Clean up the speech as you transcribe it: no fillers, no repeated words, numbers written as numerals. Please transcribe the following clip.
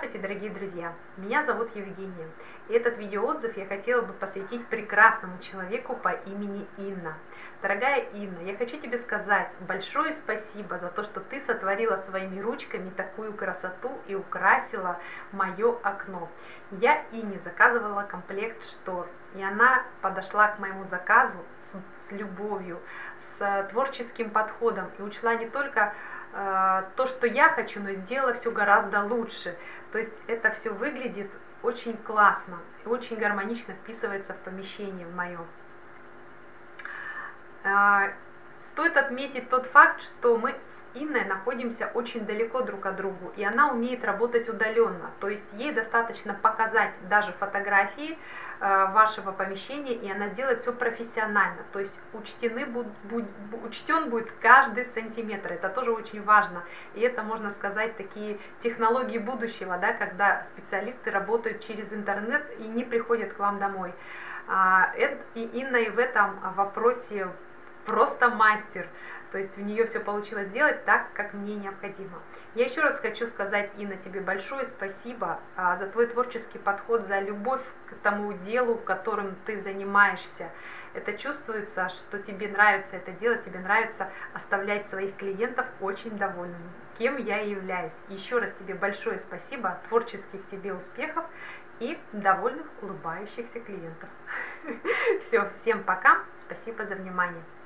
Здравствуйте, дорогие друзья! Меня зовут Евгения. И этот видеоотзыв я хотела бы посвятить прекрасному человеку по имени Инна. Дорогая Инна, я хочу тебе сказать большое спасибо за то, что ты сотворила своими ручками такую красоту и украсила мое окно. Я Инне заказывала комплект штор, и она подошла к моему заказу с любовью, с творческим подходом и учла не только то, что я хочу, но сделала все гораздо лучше. То есть это все выглядит очень классно и очень гармонично вписывается в помещение в мое. Стоит отметить тот факт, что мы с Инной находимся очень далеко друг от друга, и она умеет работать удаленно. То есть ей достаточно показать даже фотографии вашего помещения, и она сделает все профессионально. То есть учтен будет каждый сантиметр. Это тоже очень важно. И это, можно сказать, такие технологии будущего, да, когда специалисты работают через интернет и не приходят к вам домой. И Инна и в этом вопросе просто мастер, то есть у нее все получилось сделать так, как мне необходимо. Я еще раз хочу сказать, Инна, тебе большое спасибо за твой творческий подход, за любовь к тому делу, которым ты занимаешься. Это чувствуется, что тебе нравится это делать, тебе нравится оставлять своих клиентов очень довольными, кем я и являюсь. Еще раз тебе большое спасибо, творческих тебе успехов и довольных, улыбающихся клиентов. Все, всем пока, спасибо за внимание.